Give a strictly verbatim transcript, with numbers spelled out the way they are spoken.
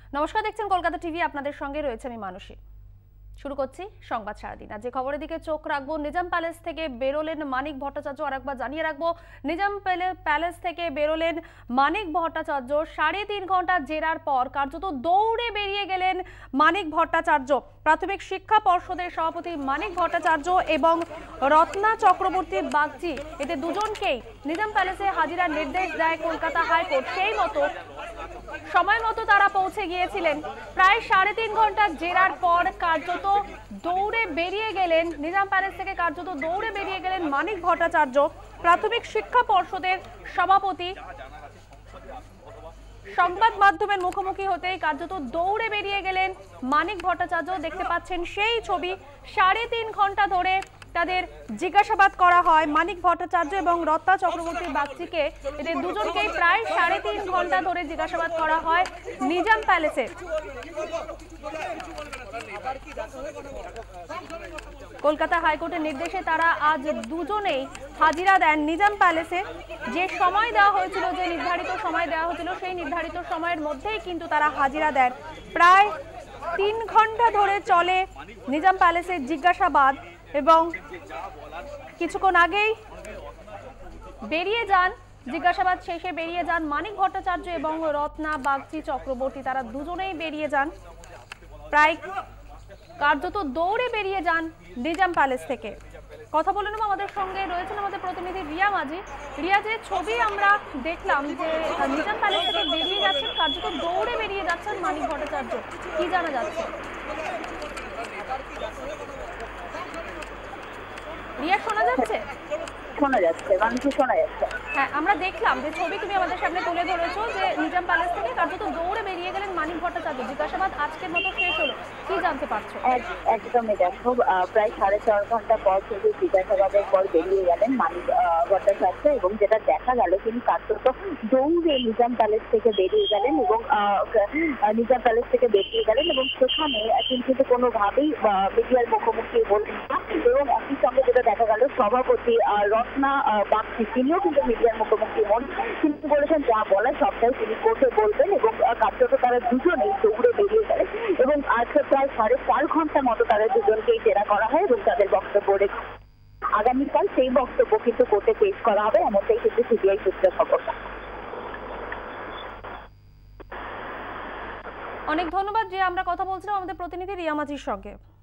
নমস্কার, দেখছেন কলকাতা টিভি। আপনাদের সঙ্গে রয়েছে আমি মানসী। শুরু করছি সংবাদ সারাদিন। আর যে খবরের দিকে চোখ রাখবো, নিজাম প্যালেস থেকে বেরোলেন মানিক ভট্টাচার্য। আর একবার জানিয়ে রাখবো, নিজাম প্যালেস থেকে বেরোলেন মানিক ভট্টাচার্য। সাড়ে তিন ঘন্টা জেরার পর কার্যত দৌড়ে বেরিয়ে গেলেন মানিক ভট্টাচার্য। প্রাথমিক শিক্ষা পর্ষদের সভাপতি মানিক ভট্টাচার্য এবং রত্না চক্রবর্তী বাগচি, এদের দুজনকেই নিজাম প্যালেসে হাজিরার নির্দেশ দেয় কলকাতা হাইকোর্ট। সেই মতো সময় মতো তারা পৌঁছে গিয়েছিলেন। প্রায় সাড়ে তিন ঘন্টা জেরার পর কার্যত দৌড়ে বেরিয়ে গেলেন নিজাম প্যালেস থেকে কার্যত দৌড়ে বেরিয়ে গেলেন মানিক ভট্টাচার্য। প্রাথমিক শিক্ষা পর্ষদের সভাপতি সংবাদ মাধ্যমের মুখোমুখি হতেই কার্যত দৌড়ে বেরিয়ে গেলেন মানিক ভট্টাচার্য। দেখতে পাচ্ছেন সেই ছবি। সাড়ে তিন ঘন্টা ধরে তাদের জিজ্ঞাসাবাদ করা হয়। মানিক ভট্টাচার্য এবং রত্না চক্রবর্তী বাগচিকে, এদের দুজনকেই প্রায় সাড়ে তিন ঘন্টা ধরে জিজ্ঞাসাবাদ করা হয় নিজাম প্যালেসে। কলকাতা হাইকোর্টের নির্দেশে তারা আজ দুজনেই হাজিরা দেন নিজাম প্যালেসে। যে সময় দেওয়া হয়েছিল, যে নির্ধারিত সময় দেওয়া হয়েছিল, সেই নির্ধারিত সময়ের মধ্যেই কিন্তু তারা হাজিরা দেন। প্রায় তিন ঘন্টা ধরে চলে নিজাম প্যালেসের জিজ্ঞাসাবাদ এবং কিছুক্ষণ আগেই বেরিয়ে যান, জিজ্ঞাসাবাদ শেষে বেরিয়ে যান মানিক ভট্টাচার্য এবং রত্না বাগচি চক্রবর্তী। তারা দুজনেই বেরিয়ে যান, প্রায় কার্যত দৌড়ে বেরিয়ে যান নিজাম প্যালেস থেকে। কথা বলে নেব, আমাদের সঙ্গে রয়েছেন আমাদের প্রতিনিধি রিয়া মাঝি। রিয়া, যে ছবি আমরা দেখলাম যে নিজাম প্যালেস থেকে বেরিয়ে যাচ্ছেন, কার্যত দৌড়ে বেরিয়ে যাচ্ছেন মানিক ভট্টাচার্য, কি জানা যাচ্ছে? রিয়া, শোনা যাচ্ছে? শোনা যাচ্ছে, মানুষকে শোনা যাচ্ছে। হ্যাঁ, আমরা দেখলাম যে ছবি তুমি আমাদের সামনে তুলে ধরেছো যে নিজাম প্যালেস থেকে কার্যত দৌড়ে বেরিয়ে গেলেন মানিক ভট্টাচার্য। জিজ্ঞাসাবাদ আজকের মতো শেষ হলো, কি জানতে পারছো? একদমই, দেখো প্রায় সাড়ে চার ঘন্টা পর থেকে জিজ্ঞাসাবাদের পর বেরিয়ে গেলেন মানিক ভট্টাচার্য এবং যেটা দেখা গেল তিনি কার্যত দৌড়ে নিজাম প্যালেস থেকে বেরিয়ে গেলেন এবং নিজাম প্যালেস থেকে বেরিয়ে গেলেন এবং সেখানে কিন্তু কোনোভাবেই মিডিয়ার মুখোমুখি বললেন না। এবং একই সঙ্গে যেটা দেখা গেল, সভাপতি রত্না বাগচি তিনিও কিন্তু মিডিয়ার মুখোমুখি হন। তিনি বলেছেন যা বলার সবটাই তিনি কোর্টে বলবেন এবং কার্যত তারা দুজনেই দৌড়ে বেরিয়ে গেলেন এবং আজকে প্রায় সাড়ে চার ঘন্টার মতো তাদের দুজনকেই জেরা করা হয় এবং তাদের বক্তব্য রেখে আগামীকাল সেই বক্তব্য কিন্তু কোর্টে পেশ করা হবে, এমনটাই কিন্তু সিবিআই সূত্রে খবর। অনেক ধন্যবাদ যে আমরা কথা বলছিলাম আমাদের প্রতিনিধি রিয়া মাঝির সঙ্গে।